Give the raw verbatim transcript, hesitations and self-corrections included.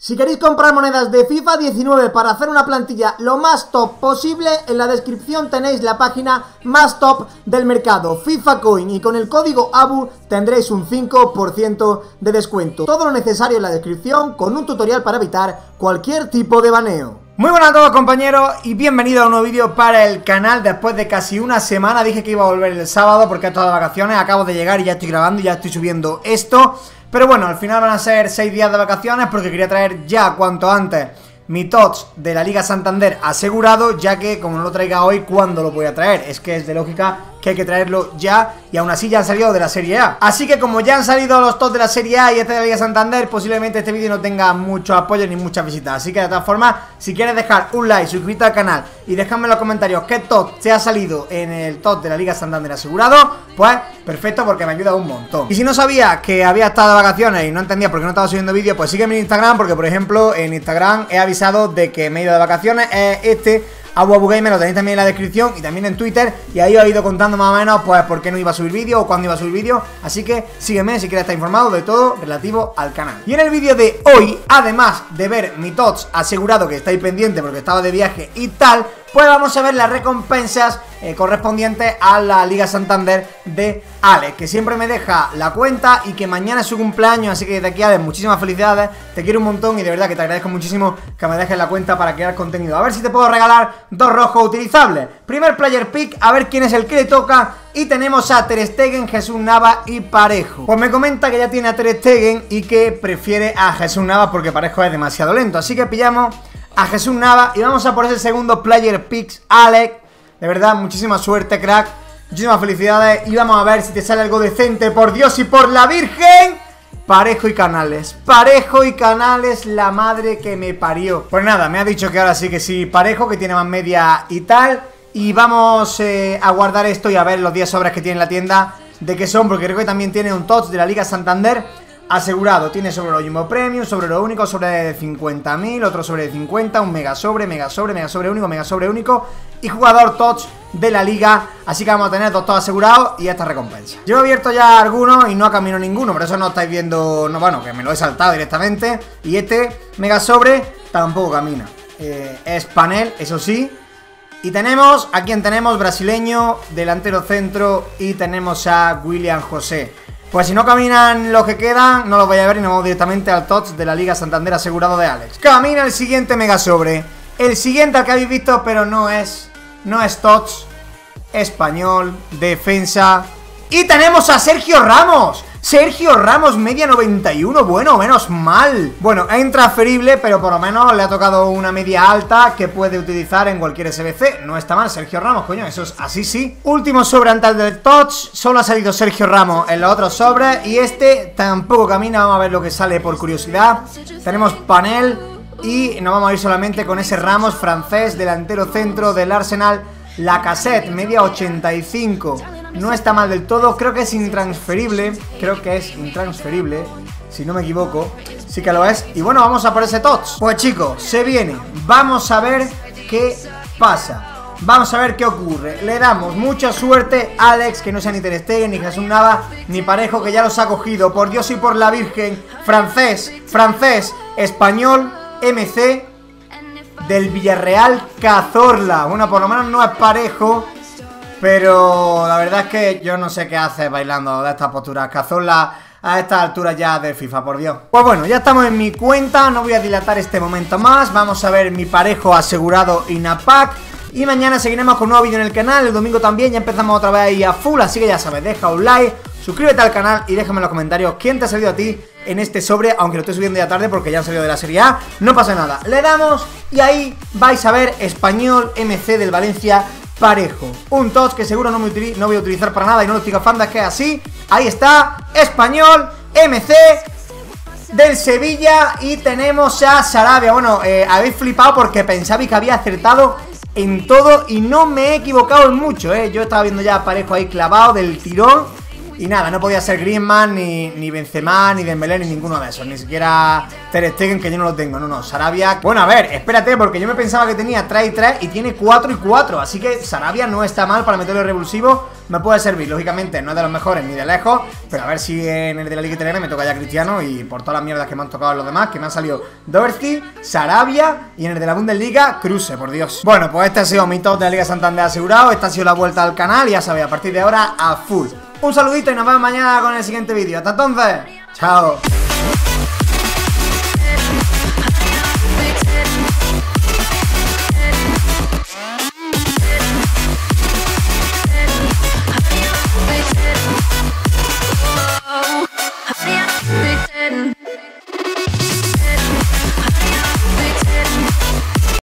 Si queréis comprar monedas de FIFA diecinueve para hacer una plantilla lo más top posible, en la descripción tenéis la página más top del mercado, FIFA Coin, y con el código A B U tendréis un cinco por ciento de descuento. Todo lo necesario en la descripción con un tutorial para evitar cualquier tipo de baneo. Muy buenas a todos, compañeros, y bienvenidos a un nuevo vídeo para el canal. Después de casi una semana, dije que iba a volver el sábado porque estoy de vacaciones, acabo de llegar y ya estoy grabando y ya estoy subiendo esto. Pero bueno, al final van a ser seis días de vacaciones porque quería traer ya cuanto antes mi T O T S de la Liga Santander asegurado, ya que como no lo traiga hoy, ¿cuándo lo voy a traer? Es que es de lógica que hay que traerlo ya, y aún así ya han salido de la Serie A. Así que como ya han salido los T O T S de la Serie A y este de la Liga Santander, posiblemente este vídeo no tenga mucho apoyo ni muchas visitas. Así que de todas formas, si quieres dejar un like, suscríbete al canal y déjame en los comentarios qué T O T S te ha salido en el T O T S de la Liga Santander asegurado, pues perfecto, porque me ayuda un montón. Y si no sabía que había estado de vacaciones y no entendía por qué no estaba subiendo vídeos, pues sígueme en Instagram, porque por ejemplo en Instagram he avisado de que me he ido de vacaciones. Es este Abu Abu Gamer, lo tenéis también en la descripción y también en Twitter, y ahí os he ido contando más o menos pues por qué no iba a subir vídeo o cuándo iba a subir vídeo. Así que sígueme si quieres estar informado de todo relativo al canal. Y en el vídeo de hoy, además de ver mi T O T S asegurado, que estáis pendiente porque estaba de viaje y tal, pues vamos a ver las recompensas eh, correspondientes a la Liga Santander de Alex, que siempre me deja la cuenta y que mañana es su cumpleaños. Así que de aquí, Alex, muchísimas felicidades, te quiero un montón y de verdad que te agradezco muchísimo que me dejes la cuenta para crear contenido. A ver si te puedo regalar dos rojos utilizables. Primer player pick, a ver quién es el que le toca. Y tenemos a Ter Stegen, Jesús Navas y Parejo. Pues me comenta que ya tiene a Ter Stegen y que prefiere a Jesús Navas porque Parejo es demasiado lento. Así que pillamos a Jesús Navas y vamos a por ese segundo player picks, Alex. De verdad, muchísima suerte, crack, muchísimas felicidades. Y vamos a ver si te sale algo decente, por Dios y por la Virgen. Parejo y Canales, Parejo y Canales, la madre que me parió. Pues nada, me ha dicho que ahora sí que sí Parejo, que tiene más media y tal. Y vamos eh, a guardar esto y a ver los diez sobres que tiene en la tienda de qué son, porque creo que también tiene un T O T S de la Liga Santander asegurado. Tiene sobre lo Jumbo Premium, sobre lo único, sobre de cincuenta mil, otro sobre de cincuenta, un mega sobre, mega sobre, mega sobre único, mega sobre único y jugador T O T S de la Liga. Así que vamos a tener dos T O T S asegurados y esta recompensa. Yo he abierto ya algunos y no ha caminado ninguno, por eso no estáis viendo, no, bueno, que me lo he saltado directamente. Y este mega sobre tampoco camina. eh, Es panel, eso sí. Y tenemos, ¿a quién tenemos? Brasileño, delantero centro, y tenemos a William José. Pues si no caminan los que quedan, no los voy a ver y nos vamos directamente al T O T S de la Liga Santander asegurado de Alex. Camina el siguiente mega sobre. El siguiente al que habéis visto, pero no es, no es T O T S. Español, defensa. Y tenemos a Sergio Ramos. Sergio Ramos, media noventa y uno, bueno, menos mal. Bueno, es intransferible, pero por lo menos le ha tocado una media alta que puede utilizar en cualquier S B C. No está mal, Sergio Ramos, coño, eso es así, sí. Último sobre antes del T O T S, solo ha salido Sergio Ramos en los otros sobres y este tampoco camina. Vamos a ver lo que sale por curiosidad. Tenemos panel y nos vamos a ir solamente con ese Ramos francés, delantero centro del Arsenal. Lacazette, media ochenta y cinco. No está mal del todo, creo que es intransferible. Creo que es intransferible, si no me equivoco. Sí que lo es. Y bueno, vamos a por ese T O T S. Pues chicos, se viene. Vamos a ver qué pasa. Vamos a ver qué ocurre. Le damos mucha suerte a Alex, que no sea ni Ter Stegen, ni Jesús Navas, ni Parejo, que ya los ha cogido. Por Dios y por la Virgen. Francés, francés, español, M C del Villarreal, Cazorla. Bueno, por lo menos no es Parejo, pero la verdad es que yo no sé qué hace bailando de estas posturas Cazorla a estas alturas ya de FIFA, por Dios. Pues bueno, ya estamos en mi cuenta, no voy a dilatar este momento más. Vamos a ver mi Parejo asegurado Inapac. Y mañana seguiremos con un nuevo vídeo en el canal. El domingo también ya empezamos otra vez ahí a full. Así que ya sabes, deja un like, suscríbete al canal y déjame en los comentarios quién te ha salido a ti en este sobre. Aunque lo estoy subiendo ya tarde porque ya han salido de la Serie A, no pasa nada. Le damos y ahí vais a ver Español, M C del Valencia, Parejo. Un T O T S que seguro no, me no voy a utilizar para nada y no lo estoy gafando, es que es así. Ahí está, Español, M C del Sevilla. Y tenemos a Sarabia. Bueno, eh, habéis flipado porque pensabais que había acertado en todo y no me he equivocado en mucho, eh. Yo estaba viendo ya a Parejo ahí clavado del tirón Y nada, no podía ser Griezmann, ni, ni Benzema, ni Dembélé, ni ninguno de esos. Ni siquiera Ter Stegen, que yo no lo tengo. No, no, Sarabia. Bueno, a ver, espérate, porque yo me pensaba que tenía tres y tres y tiene cuatro y cuatro. Así que Sarabia no está mal para meterlo revulsivo. Me puede servir, lógicamente no es de los mejores ni de lejos, pero a ver si en el de la Liga Italiana me toca ya Cristiano. Y por todas las mierdas que me han tocado los demás, que me han salido Doherty, Sarabia y en el de la Bundesliga, Kruse, por Dios. Bueno, pues este ha sido mi top de la Liga Santander asegurado. Esta ha sido la vuelta al canal y ya sabéis, a partir de ahora a full. Un saludito y nos vemos mañana con el siguiente vídeo. Hasta entonces, chao.